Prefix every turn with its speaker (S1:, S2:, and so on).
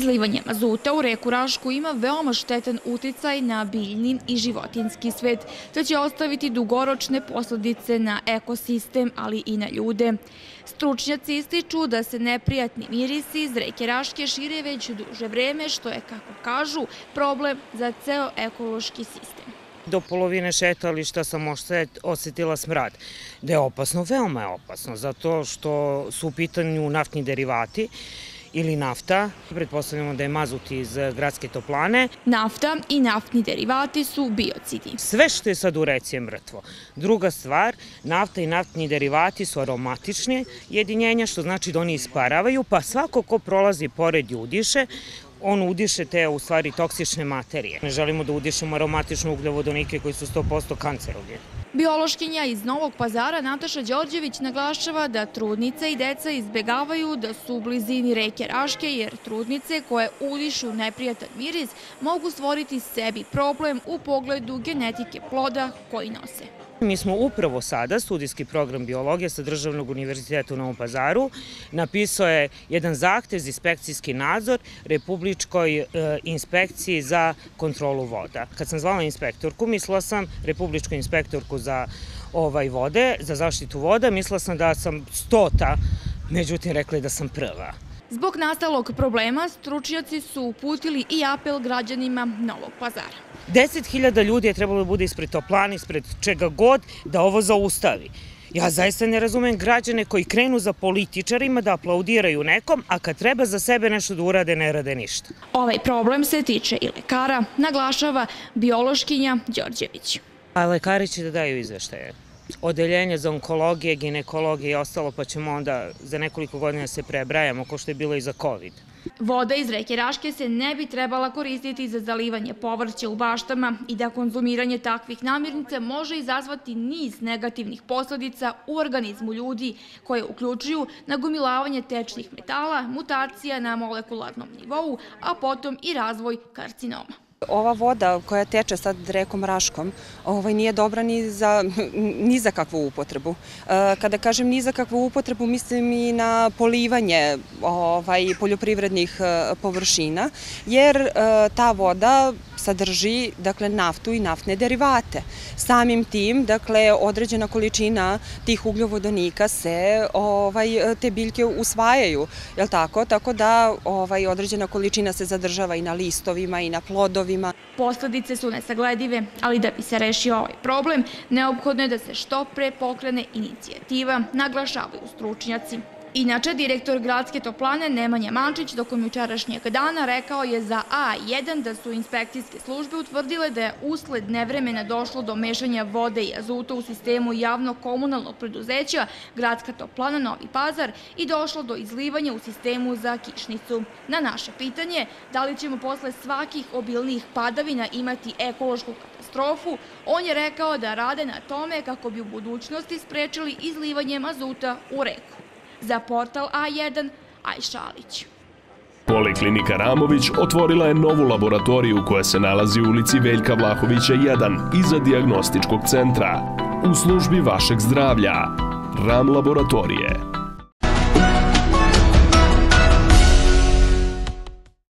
S1: Izlivanje mazuta u reku Rašku ima veoma štetan uticaj na biljni i životinjski svet, te će ostaviti dugoročne posledice na ekosistem, ali i na ljude. Stručnjaci ističu da se neprijatni mirisi iz reke Raške šire već duže vreme, što je, kako kažu, problem za ceo ekološki sistem.
S2: Do polovine šetališta sam osetila smrad. Da je opasno, veoma je opasno, zato što su u pitanju naftni derivati ili nafta. Pretpostavljamo da je mazut iz gradske toplane.
S1: Nafta i naftni derivati su biocidi.
S2: Sve što je sad u reci je mrtvo. Druga stvar, nafta i naftni derivati su aromatični jedinjenja, što znači da oni isparavaju, pa svako ko prolazi pored i udiše, on udiše te, u stvari, toksične materije. Ne želimo da udišemo aromatične ugljovodonike koji su 100% kancerogeni.
S1: Biološkinja iz Novog Pazara Nataša Đorđević naglašava da trudnice i deca izbegavaju da su u blizini reke Raške, jer trudnice koje udišu neprijatan miris mogu stvoriti sebi problem u pogledu genetike ploda koji nose.
S2: Mi smo upravo sada, studijski program biologije sa Državnog univerziteta u Novom Pazaru, napisao je jedan zahtev za inspekcijski nadzor Republičkoj inspekciji za kontrolu voda. Kad sam zvala inspektorku, mislila sam Republičku inspektorku za vode, za zaštitu voda, mislila sam da sam 100. Međutim, rekli da sam prva.
S1: Zbog nastalog problema, stručnjaci su uputili i apel građanima Novog Pazara.
S2: 10.000 ljudi je trebalo da bude ispred toplana, ispred čega god, da ovo zaustavi. Ja zaista ne razumem građane koji krenu za političarima da aplaudiraju nekom, a kad treba za sebe nešto da urade, ne rade ništa.
S1: Ovaj problem se tiče i lekara, naglašava biološkinja Đorđević.
S2: A lekari će da daju izveštaje. Odeljenje za onkologije, ginekologije i ostalo, pa ćemo onda za nekoliko godina se prebrajamo, kao što je bilo i za COVID.
S1: Voda iz reke Raške se ne bi trebala koristiti za zalivanje povrća u baštama i da konzumiranje takvih namirnica može izazvati niz negativnih posledica u organizmu ljudi, koje uključuju nagomilavanje tečnih metala, mutacija na molekularnom nivou, a potom i razvoj karcinoma.
S3: Ova voda koja teče sad rekom Raškom nije dobra ni za kakvu upotrebu. Kada kažem ni za kakvu upotrebu, mislim i na polivanje poljoprivrednih površina, jer ta voda sadrži naftu i naftne derivate. Samim tim, određena količina tih ugljovodonika se te biljke usvajaju, tako da određena količina se zadržava i na listovima i na plodovima.
S1: Posledice su nesagledive, ali da bi se rešio ovaj problem, neophodno je da se što pre pokrene inicijativa, naglašavaju stručnjaci. Inače, direktor gradske toplane Nemanja Mančić tokom jučerašnjeg dana rekao je za A1 da su inspekcijske službe utvrdile da je usled nevremena došlo do mešanja vode i azuta u sistemu javnog komunalnog preduzeća Gradska toplana Novi Pazar i došlo do izlivanja u sistemu za kišnicu. Na naše pitanje da li ćemo posle svakih obilnijih padavina imati ekološku katastrofu, on je rekao da rade na tome kako bi u budućnosti sprečili izlivanje azuta u reku. Za portal A1, Ajša Alić.
S4: Poliklinika Ramović otvorila je novu laboratoriju koja se nalazi u ulici Veljka Vlahovića 1 iza dijagnostičkog centra. U službi vašeg zdravlja. RAM laboratorije.